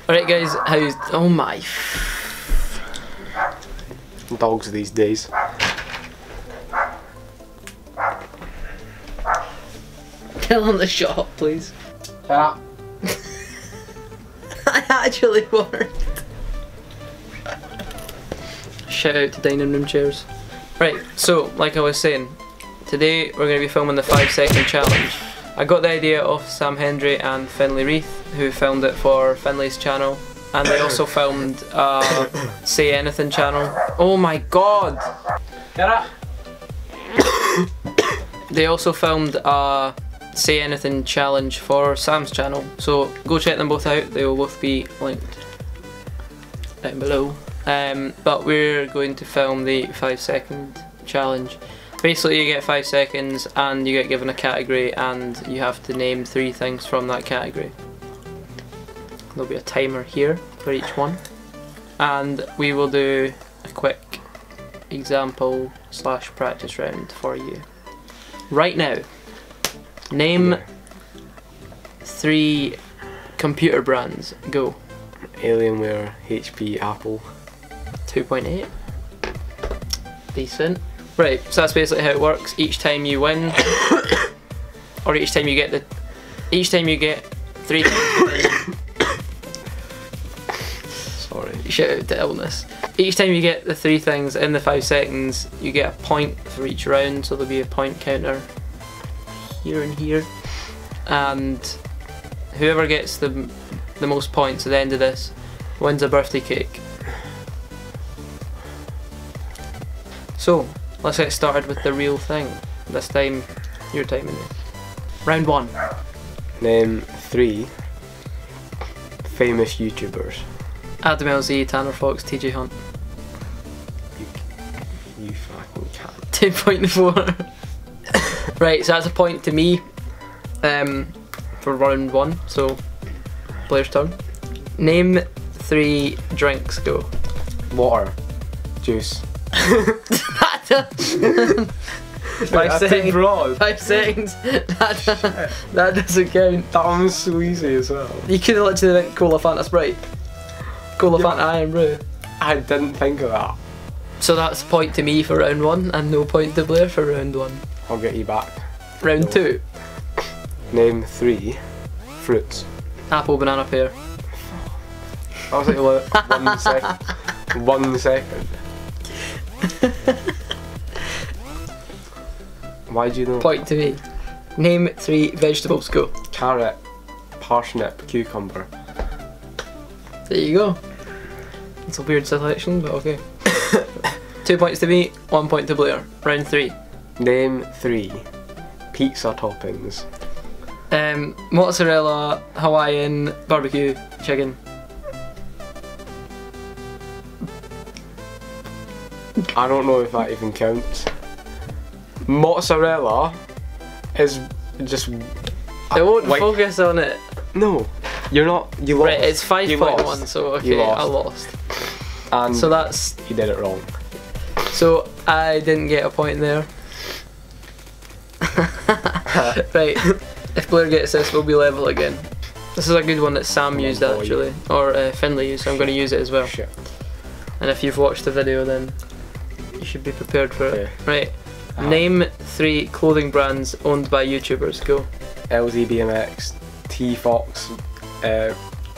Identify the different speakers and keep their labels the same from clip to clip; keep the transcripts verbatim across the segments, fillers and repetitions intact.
Speaker 1: Alright guys, how's... oh my...
Speaker 2: Dogs these days.
Speaker 1: Tell him the shot, please.
Speaker 2: Yeah.
Speaker 1: I actually worked. Shout out to dining room chairs. Right, so like I was saying, today we're going to be filming the five second challenge. I got the idea off Sam Hendry and Finlay Reith, who filmed it for Finlay's channel, and they also filmed uh, Say Anything channel. Oh my god! Get up! They also filmed a Say Anything challenge for Sam's channel, so go check them both out. They will both be linked down below. Um, but we're going to film the five second challenge. Basically you get five seconds and you get given a category and you have to name three things from that category. There'll be a timer here for each one, and we will do a quick example slash practice round for you. Right now, name three computer brands. Go.
Speaker 2: Alienware, H P, Apple.
Speaker 1: two point eight. Decent. Right, so that's basically how it works. Each time you win, or each time you get the, each time you get three things. Sorry, shout out to illness. Each time you get the three things in the five seconds, you get a point for each round. So there'll be a point counter here and here, and whoever gets the the most points at the end of this wins a birthday cake. So, let's get started with the real thing. This time, your time in it. Round one.
Speaker 2: Name three famous YouTubers.
Speaker 1: Adam L Z, Tanner Fox, T J Hunt.
Speaker 2: You, you fucking can't.
Speaker 1: two point four. Right, so that's a point to me um, for round one, so Blair's turn. Name three drinks, go.
Speaker 2: Water. Juice.
Speaker 1: Five seconds.
Speaker 2: Broad.
Speaker 1: Five seconds. That, that doesn't count.
Speaker 2: That one was so easy as well.
Speaker 1: You could have literally went Cola Fanta Sprite. Cola
Speaker 2: Yeah.
Speaker 1: Fanta Iron Brew.
Speaker 2: I didn't think of that.
Speaker 1: So that's a point to me for round one, and no point to Blair for round one.
Speaker 2: I'll get you back.
Speaker 1: Round
Speaker 2: No.
Speaker 1: two.
Speaker 2: Name three fruits.
Speaker 1: Apple, banana, pear.
Speaker 2: I was like, what? One second. One second. Why do you know?
Speaker 1: Point to me. Name three vegetables, go.
Speaker 2: Carrot, parsnip, cucumber.
Speaker 1: There you go. It's a weird selection, but okay. Two points to me, one point to Blair. Round three.
Speaker 2: Name three pizza toppings.
Speaker 1: Um, mozzarella, Hawaiian, barbecue, chicken.
Speaker 2: I don't know if that even counts. Mozzarella is just.
Speaker 1: It won't
Speaker 2: like,
Speaker 1: focus on it.
Speaker 2: No, you're not. You lost.
Speaker 1: Right, it's five
Speaker 2: You
Speaker 1: point one,
Speaker 2: lost.
Speaker 1: so okay,
Speaker 2: You lost.
Speaker 1: I lost.
Speaker 2: And
Speaker 1: So that's,
Speaker 2: you did it wrong.
Speaker 1: so I didn't get a point there. Right, if Blair gets this, we'll be level again. This is a good one that Sam used
Speaker 2: boy.
Speaker 1: actually, or uh, Finlay used, so I'm going to use it as well.
Speaker 2: Shit.
Speaker 1: And if you've watched the video, then you should be prepared for it.
Speaker 2: Okay.
Speaker 1: Right,
Speaker 2: Ah.
Speaker 1: name three clothing brands owned by YouTubers, go.
Speaker 2: L Z B M X, T Fox, uh,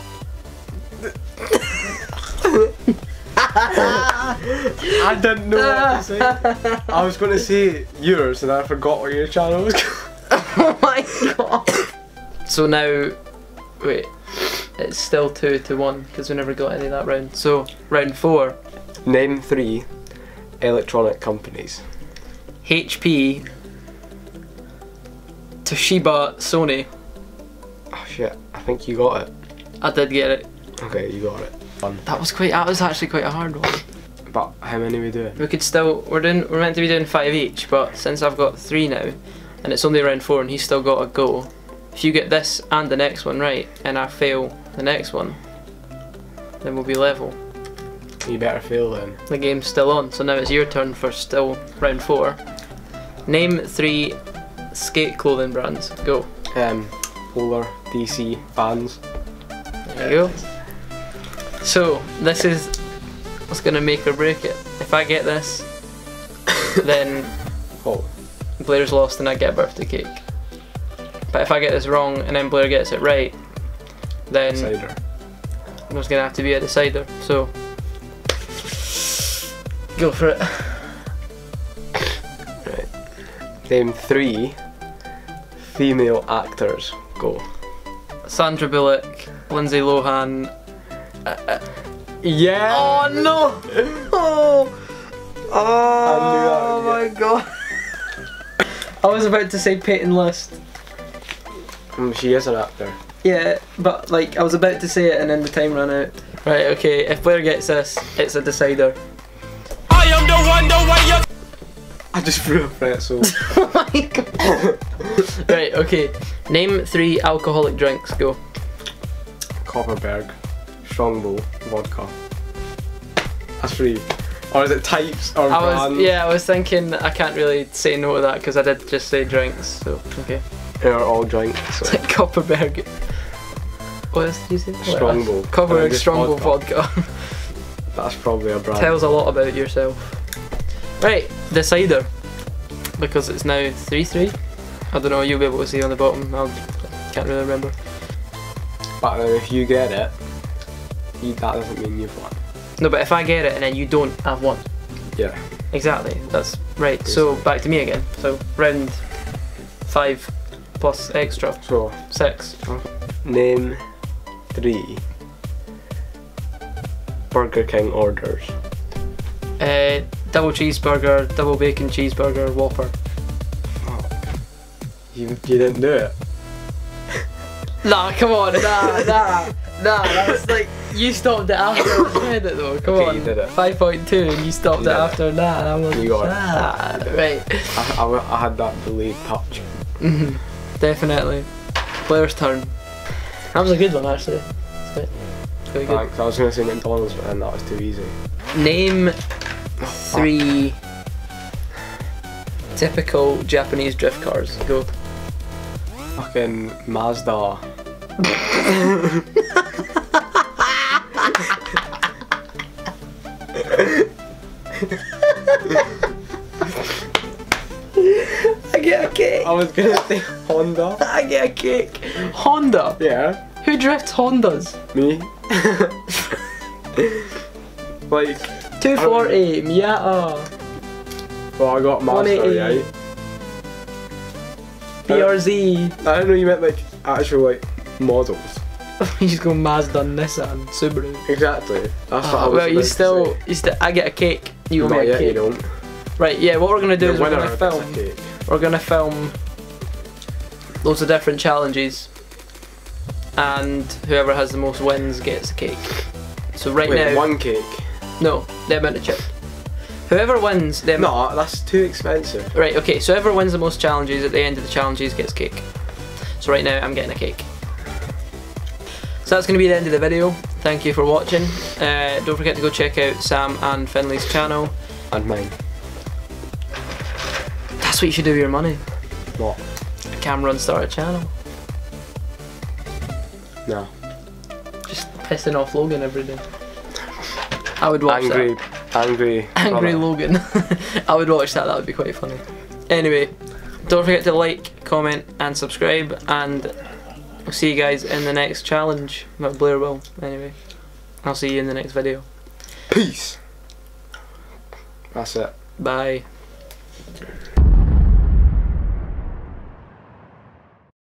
Speaker 2: I didn't know what to say. I was going to say yours and I forgot what your channel was called.
Speaker 1: Oh my god. So now, wait, it's still two to one because we never got any that round. So round four.
Speaker 2: Name three electronic companies.
Speaker 1: H P, Toshiba, Sony.
Speaker 2: Oh shit, I think you got it.
Speaker 1: I did get it.
Speaker 2: Okay, you got it. Fun.
Speaker 1: That was quite. That was actually quite a hard one.
Speaker 2: But how many are we doing?
Speaker 1: We could still. We're doing. We're meant to be doing five each, but since I've got three now, and it's only round four, and he's still got a go. If you get this and the next one right, and I fail the next one, then we'll be level.
Speaker 2: You better fail then.
Speaker 1: The game's still on, so now it's your turn for still round four. Name three skate clothing brands. Go.
Speaker 2: Um, Polar, D C, Vans.
Speaker 1: There you go. So this is what's gonna make or break it. If I get this, then
Speaker 2: Oh.
Speaker 1: Blair's lost and I get a birthday cake. But if I get this wrong and then Blair gets it right, then
Speaker 2: Cider.
Speaker 1: there's gonna have to be a decider. So go for it.
Speaker 2: Right. Name three female actors. Go.
Speaker 1: Sandra Bullock, Lindsay Lohan. Uh, uh,
Speaker 2: Yeah.
Speaker 1: oh no! Oh, oh my god! I was about to say Peyton List.
Speaker 2: Mm, she is an actor.
Speaker 1: Yeah, but like I was about to say it and then the time ran out. Right, okay, if Blair gets this, it's a decider.
Speaker 3: I am the one, the way you.
Speaker 2: I just threw a pretzel.
Speaker 1: Oh my god! Right, okay. Name three alcoholic drinks. Go.
Speaker 2: Copperberg, Strongbow, vodka. That's three. Or is it types or
Speaker 1: I was
Speaker 2: brands?
Speaker 1: yeah, I was thinking I can't really say no to that because I did just say drinks. So okay.
Speaker 2: They're all drinks. So.
Speaker 1: Copperberg. What else did you say?
Speaker 2: Strongbow.
Speaker 1: Copperberg
Speaker 2: And just
Speaker 1: Strongbow vodka.
Speaker 2: That's probably a brand.
Speaker 1: Tells a lot about yourself. Right, decider. Because it's now three three. I don't know, you'll be able to see on the bottom. I can't really remember.
Speaker 2: But then if you get it, you, that doesn't mean you've won.
Speaker 1: No, but if I get it and then you don't have one.
Speaker 2: Yeah.
Speaker 1: Exactly, that's right. So back to me again. So round five plus extra.
Speaker 2: So,
Speaker 1: Six.
Speaker 2: name three Burger King orders.
Speaker 1: Uh, double cheeseburger, double bacon cheeseburger, Whopper.
Speaker 2: You, you didn't do it.
Speaker 1: Nah, come on, nah, nah, nah, that's like, you stopped it after I said it though, come
Speaker 2: Okay,
Speaker 1: on.
Speaker 2: you did it.
Speaker 1: five point two and you stopped
Speaker 2: You
Speaker 1: it
Speaker 2: did it.
Speaker 1: after that, and I'm like,
Speaker 2: You got it.
Speaker 1: ah, right.
Speaker 2: I, I, I had that delayed touch.
Speaker 1: Mhm, definitely. Blair's turn. That was a good one actually. It's quite, it's quite good.
Speaker 2: Thanks. I was going to say McDonald's, but then that was too easy.
Speaker 1: Name three typical Japanese drift cars. Go.
Speaker 2: Fucking Mazda.
Speaker 1: I get a cake.
Speaker 2: I was going to say Honda.
Speaker 1: I get a cake. Honda.
Speaker 2: Yeah.
Speaker 1: Who drifts Hondas?
Speaker 2: Me. Like,
Speaker 1: two forty, Miata,
Speaker 2: well, I got Mazda,
Speaker 1: one eighty.
Speaker 2: right?
Speaker 1: B R Z.
Speaker 2: I don't know you meant like actual like models.
Speaker 1: You just go Mazda, Nissan, Subaru.
Speaker 2: Exactly. That's what I
Speaker 1: Oh,
Speaker 2: was
Speaker 1: well, you
Speaker 2: about to
Speaker 1: still,
Speaker 2: say.
Speaker 1: you still, I get a cake. You owe
Speaker 2: Not
Speaker 1: me a
Speaker 2: yet, you
Speaker 1: cake.
Speaker 2: don't.
Speaker 1: Right, yeah. What we're gonna do
Speaker 2: The
Speaker 1: is we're
Speaker 2: winner
Speaker 1: gonna
Speaker 2: gets a
Speaker 1: film.
Speaker 2: cake.
Speaker 1: We're gonna film loads of different challenges, and whoever has the most wins gets a cake. So right
Speaker 2: Wait,
Speaker 1: now,
Speaker 2: one cake?
Speaker 1: no, the amount of chip. Whoever wins them.
Speaker 2: No, that's too expensive.
Speaker 1: Right, okay, so whoever wins the most challenges at the end of the challenges gets cake. So right now I'm getting a cake. So that's going to be the end of the video. Thank you for watching. Uh, don't forget to go check out Sam and Finlay's channel.
Speaker 2: And mine.
Speaker 1: That's what you should do with your money.
Speaker 2: What?
Speaker 1: A camera and start a channel.
Speaker 2: No.
Speaker 1: Just pissing off Logan every day. I would watch
Speaker 2: Angry,
Speaker 1: that.
Speaker 2: angry.
Speaker 1: Angry
Speaker 2: brother.
Speaker 1: Logan. I would watch that, that would be quite funny. Anyway, don't forget to like, comment and subscribe, and I'll see you guys in the next challenge. Well, Blair will, anyway. I'll see you in the next video.
Speaker 2: Peace. That's it.
Speaker 1: Bye.